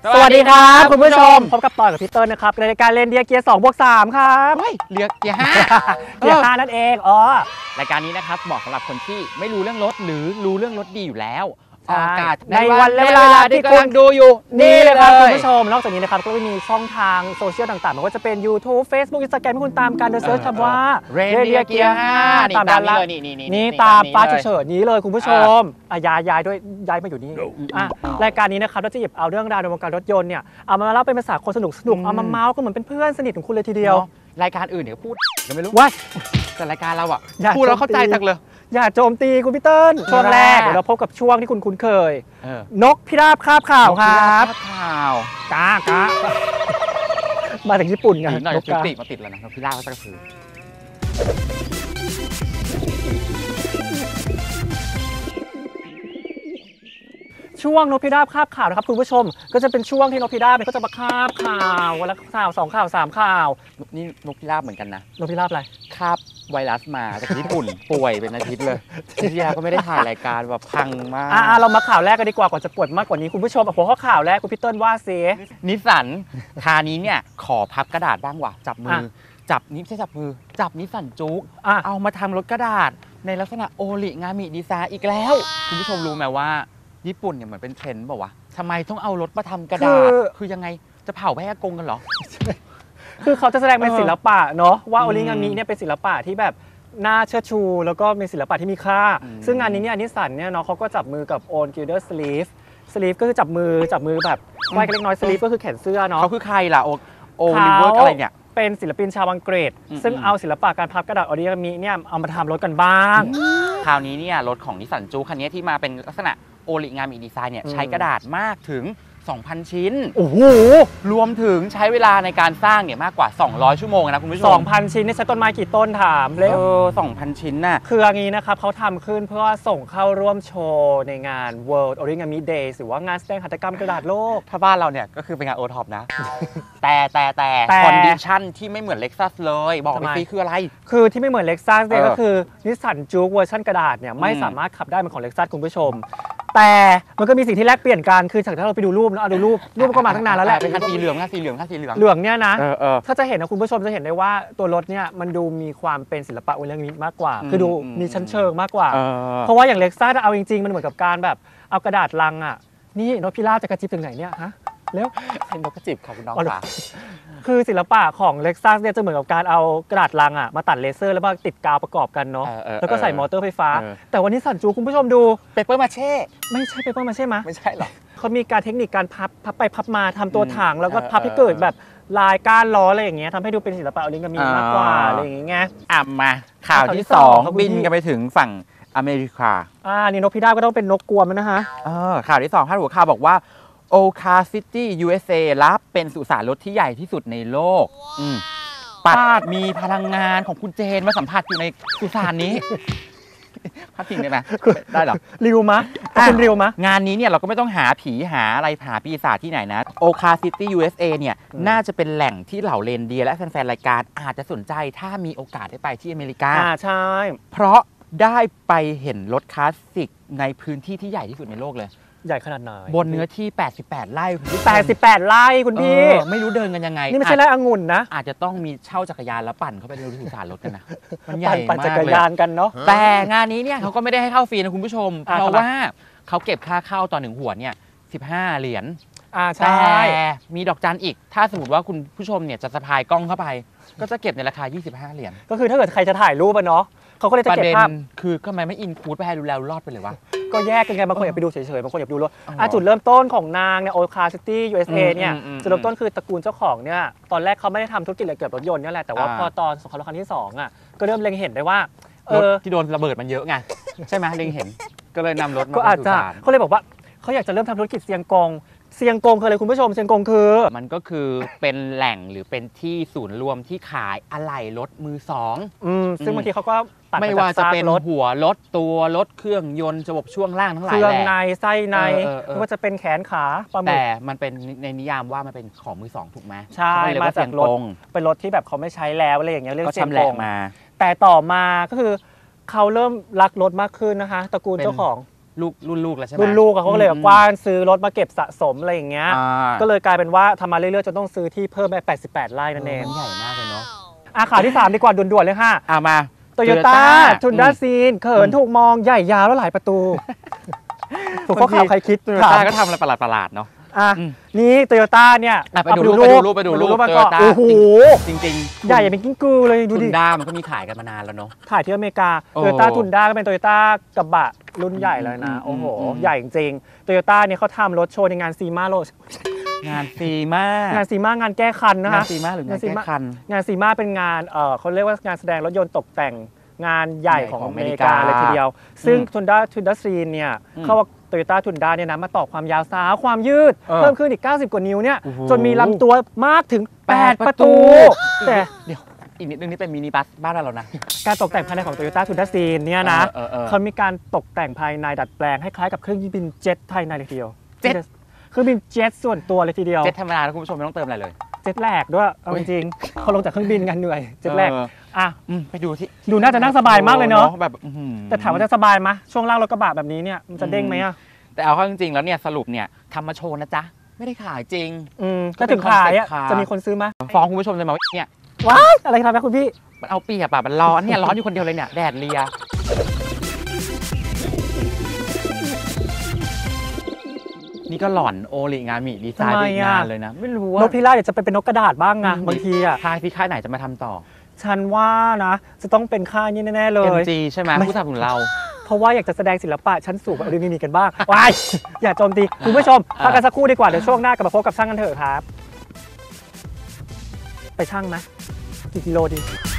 สวัสดีครับคุณผู้ชมพบกับต่อกับพี่เติ้ลนะครับในรายการเรนเดียร์เกียร์ 2+3 ครับเรียกเกียร์ 5 เกียร์ 5นั่นเองรายการนี้นะครับเหมาะสำหรับคนที่ไม่รู้เรื่องรถหรือรู้เรื่องรถดีอยู่แล้วออกอากาศในวันและเวลาที่คุณดูอยู่นี่เลยครับคุณผู้ชมนอกจากนี้นะครับก็มีช่องทางโซเชียลต่างๆไม่ว่าจะเป็น YouTube Facebook Instagram ให้คุณตามการเซิร์ชคำว่าเรนเดียร์เกียร์5ตามนี้เลยนี่ตามป้าเฉิดนี้เลยคุณผู้ชมย้ายด้วยย้ายมาอยู่นี่รายการนี้นะครับเราจะหยิบเอาเรื่องราวในวงการรถยนต์เนี่ยเอามาเล่าเป็นภาษาคนสนุกเอามาเมาส์ก็เหมือนเป็นเพื่อนสนิทของคุณเลยทีเดียวรายการอื่นเนี่ยพูดก็ไม่รู้ว่าแต่รายการเราอ่ะพูดแล้วเข้าใจจังเลยอย่าโจมตีคุณพี่เติ้ลช่วงแรกเดี๋ยวเราพบกับช่วงที่คุณคุ้นเคยนกพิราบคาบข่าวครับข่าวกามาจากญี่ปุ่นไงนกกามาติดแล้วนะนกพิราบก็จะคือช่วงนกพิราบคาบข่าวนะครับคุณผู้ชมก็จะเป็นช่วงที่นกพิราบก็จะมาคาบข่าววันละข่าว2ข่าว3ข่าวนี่นกพิราบเหมือนกันนะนกพิราบอะไรคาบไวรัสมาจากญี่ปุ่นป่วยเป็นอาทิตย์เลยพี่ยาก็ไม่ได้ถ่ายรายการแบบพังมากเรามาข่าวแรกกันดีกว่าก่อนจะปวดมากกว่านี้คุณผู้ชมหัวข้อข่าวแรกคุณพี่เติ้ลว่าซินิสสันคานี้เนี่ยขอพับกระดาษบ้างว่ะจับมือจับนี่ไม่ใช่จับมือจับนิสสันจุ๊กเอามาทำรถกระดาษในลักษณะโอริงามิดีไซน์อีกแล้วคุณผู้ชมรู้ไหมว่าญี่ปุ่นเนี่ยเหมือนเป็นเทรนด์บอกว่าทำไมต้องเอารถมาทำกระดาษคือยังไงจะเผาแพร่กงกันเหรอคือเขาจะแสดงเป็นศิลปะเนาะว่าโอริงามิเนี่ยเป็นศิลปะที่แบบน่าเชิดชูแล้วก็เป็นศิลปะที่มีค่าซึ่งงานนี้เนี่ยนิสสันเนี่ยเนาะเขาก็จับมือกับโอนกิลเดอร์สลีฟก็คือจับมือแบบไว้เล็กน้อยสลีฟก็คือแขนเสื้อเนาะเขาคือใครล่ะโอลิเวอร์อะไรเนี่ยเป็นศิลปินชาวอังกฤษซึ่งเอาศิลปะการพับกระดาษโอริงามิเนี่ยเอามาทำรถกันบ้างคราวนี้เนี่ยรถของนิสสันจูคันนี้ที่มาเป็นลักษณะโอริงามิดีไซน์เนี่ยใช้กระดาษมากถึง 2,000 ชิ้นโอ้โหรวมถึงใช้เวลาในการสร้างเนี่ยมากกว่า200ชั่วโมงนะคุณผู้ชม 2,000 ชิ้นนี่ใช้ต้นไม้กี่ต้นถามเลย 2,000 ชิ้นน่ะคืออย่างนี้นะครับเขาทำขึ้นเพื่อส่งเข้าร่วมโชว์ในงาน World Origami Days หรือว่างานแสดงหัตถกรรมกระดาษโลกถ้าบ้านเราเนี่ยก็คือเป็นงานโอท็อปนะ แต่คอนดิชันที่ไม่เหมือน Lexus เลยบอกไปสิคืออะไรคือที่ไม่เหมือน Lexus เนี่ยก็คือนิสสันจู๊กเวอร์ชันกระดาษเนี่ยไม่สามารถขับได้เหมือนของ Lexus คุณผู้ชมแต่มันก็มีสิ่งที่แลกเปลี่ยนกันคือจากที่เราไปดูรูปนะดูรูปก็มาตั้งนานแล้วแหละเป็นคันสีเหลืองเนี่ยนะถ้าจะเห็นนะคุณผู้ชมจะเห็นได้ว่าตัวรถเนี่ยมันดูมีความเป็นศิลปะโอริงามิมากกว่าคือดูมีชั้นเชิงมากกว่าเพราะว่าอย่างเล็กซ่าเอาจริงๆมันเหมือนกับการแบบเอากระดาษลังอ่ะนี่นกพิราบจะกระจิบถึงไหนเนี่ยฮะแล้วเป็นนกกระจิบของคุณน้องค่ะคือศิลปะของ Lexus เนี่ยจะเหมือนกับการเอากระดาษลังอ่ะมาตัดเลเซอร์แล้วมาติดกาวประกอบกันเนาะแล้วก็ใส่มอเตอร์ไฟฟ้าแต่วันนี้สันจูคุณผู้ชมดูเปเปอร์มาเช่ไม่ใช่เปเปอร์มาเช่มั้ยไม่ใช่หรอเขามีการเทคนิคการพับไปพับมาทำตัวถังแล้วก็พับให้เกิดแบบลายก้านล้ออะไรอย่างเงี้ยทำให้ดูเป็นศิลปะโอริงามิมากกว่าอะไรอย่างเงี้ยมาข่าวที่2บินกันไปถึงฝั่งอเมริกานี่นกพิราบก็ต้องเป็นนกกวมนะฮะข่าวที่2พาดหัวข่าวบอกว่าโอคาซิตี้ USA รับเป็นสุสานรถที่ใหญ่ที่สุดในโลกปัดมีพลังงานของคุณเจนมาสัมผัสอยู่ในสุสานนี้พัดพิงได้ไหมได้หรอริวมะคุณริวมะงานนี้เนี่ยเราก็ไม่ต้องหาผีหาอะไรหาปีศาจที่ไหนนะโอคาซิตี้ USA เนี่ยน่าจะเป็นแหล่งที่เหล่าเรนเดียร์และแฟนๆรายการอาจจะสนใจถ้ามีโอกาสได้ไปที่อเมริกาใช่เพราะได้ไปเห็นรถคลาสสิกในพื้นที่ที่ใหญ่ที่สุดในโลกเลยใหญ่ขนาดไหนบนเนื้อที่88ไร่ 88ไร่คุณพี่ไม่รู้เดินกันยังไงนี่ไม่ใช่ไร่องุ่นนะอาจจะต้องมีเช่าจักรยานแล้วปั่นเข้าไปในสุสานรถกันนะมันใหญ่มากเลยปั่นจักรยานกันเนาะแต่งานนี้เนี่ยเขาก็ไม่ได้ให้เข้าฟรีนะคุณผู้ชมเพราะว่าเขาเก็บค่าเข้าต่อ1หัวเนี่ย15เหรียญแต่มีดอกจันอีกถ้าสมมติว่าคุณผู้ชมเนี่ยจะสะพายกล้องเข้าไปก็จะเก็บในราคา25เหรียญก็คือถ้าเกิดใครจะถ่ายรูปเนาะเขาก็เลยจะเก็บภาพคือทำไมไม่อินคูดไปให้ดูแล้วรอดไปเลยวะก็แยกกันไงบางคนอยากไปดูเฉยๆบางคนอยากดูรถจุดเริ่มต้นของนางเนี่ยโอคาซิตี้ USA เนี่ยจุดเริ่มต้นคือตระกูลเจ้าของเนี่ยตอนแรกเขาไม่ได้ทำธุรกิจเกี่ยวกับรถยนต์นี่แหละแต่ว่าพอตอนสงครามโลกครั้งที่2อ่ะก็เริ่มเล็งเห็นได้ว่ารถที่โดนระเบิดมันเยอะไงใช่ไหมเล็งเห็นก็เลยนำรถมาก็อาจจะเขาเลยบอกว่าเขาอยากจะเริ่มทำธุรกิจเซียงกงคืออะไรคุณผู้ชมเซียงกงคือมันก็คือเป็นแหล่งหรือเป็นที่ศูนย์รวมที่ขายอะไหล่รถมือสองซึ่งบางทีเขาก็ตัดไม่ว่าจะเป็นหัวรถตัวรถเครื่องยนต์ระบบช่วงล่างทั้งหลายเครื่องในไส้ในไม่ว่าจะเป็นแขนขาแต่มันเป็นในนิยามว่ามันเป็นของมือสองถูกไหมใช่มาจากรถเป็นรถที่แบบเขาไม่ใช้แล้วอะไรอย่างเงี้ยเรียกเซียงกงแต่ต่อมาก็คือเขาเริ่มรักรถมากขึ้นนะคะตระกูลเจ้าของลูกแล้วใช่ไหมรุ่นลูกเขาก็เลยกว้านซื้อรถมาเก็บสะสมอะไรอย่างเงี้ยก็เลยกลายเป็นว่าทำมาเรื่อยๆจนต้องซื้อที่เพิ่มไป88 ไร่นั่นเองใหญ่มากเลยเนาะข่าวที่ 3 ดีกว่าด่วนๆเลยค่ะมาโตโยต้าทุนด้าซีนเขินถูกมองใหญ่ยาวแล้วหลายประตูถูกข้อข่าวใครคิดโตโยต้าก็ทำอะไรประหลาดๆเนาะนี่โตโยต้าเนี่ยไปดูรูปก็โอ้โหจริงๆใหญ่เป็นกิ้งกือเลยดูดิทุนด้ามันก็มีขายกันมานานแล้วเนาะถ่ายที่อเมริกาโตโยต้าทุนด้าก็เป็นโตโยต้ากระบะรุ่นใหญ่เลยนะโอ้โหใหญ่จริงๆโตโยต้าเนี่ยเขาทำรถโชว์ในงานซีมาโรดงานซีมางานแก้คันนะคะงานซีมาหรืองานแก้คันงานซีมาเป็นงานเขาเรียกว่างานแสดงรถยนต์ตกแต่งงานใหญ่ของอเมริกาเลยทีเดียวซึ่งทุนด้าซีนเนี่ยเขาว่าโตโยต้าทุนด้าเนี่ยนะมาต่อความยาวสาวความยืดเพิ่มขึ้นอีก90 กว่านิ้วเนี่ยจนมีลำตัวมากถึง8 ประตูแต่เดี๋ยวอีกนิดนึงนี่เป็นมินิบัสบ้านเรานะการตกแต่งภายในของโตโยต้าทุนด้าซีนเนี่ยนะเขามีการตกแต่งภายในดัดแปลงให้คล้ายกับเครื่องบินเจ็ตภายในเลยทีเดียวเครื่องบินเจ็ตส่วนตัวเลยทีเดียวเจ็ตธรรมดาคุณผู้ชมไม่ต้องเติมอะไรเลยเจ็ตแรกด้วยเอาจริงๆเขาลงจากเครื่องบินกันเหนื่อยเจ็ตแรกไปดูที่ดูน่าจะนั่งสบายมากเลยเนาะแบบแต่ถามว่าจะสบายไหมช่วงล่างรถกระบะแบบนี้เนี่ยมันจะเด้งไหมอะแต่เอาเข้าจริงๆแล้วเนี่ยสรุปเนี่ยทำมาโชว์นะจ๊ะไม่ได้ขายจริงถ้าถึงขายอะจะมีคนซื้อไหมฟ้องคุณผู้ชมเลยมาเนี่ยว้ายอะไรทำนะคุณพี่มันเอาเปรียบมันร้อนเนี่ยร้อนอยู่คนเดียวเลยเนี่ยแดดเลียนี่ก็หล่อนโอริงามิดีไซน์อีกงานเลยนะไม่รู้ว่านกพิราบอยากจะไปเป็นนกกระดาษบ้างไงบางทีอะค่ายที่ค่ายไหนจะมาทำต่อฉันว่านะจะต้องเป็นค่ายนี้แน่ๆเลย MG ใช่ไหมผู้สนับสนุนเราเพราะว่าอยากจะแสดงศิลปะชั้นสูงกับอลูมิเนียมกันบ้างว้ายอย่าโจมตีคุณผู้ชมพักกันสักครู่ดีกว่าเดี๋ยวช่วงหน้ากลับมาพบกับช่างกันเถอะครับไปช่างไหมกี่กิโลดี